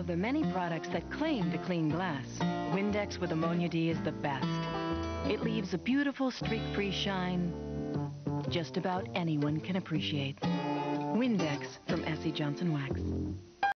the many products that claim to clean glass, Windex with Ammonia D is the best. It leaves a beautiful streak-free shine just about anyone can appreciate. Windex from S.C. Johnson Wax.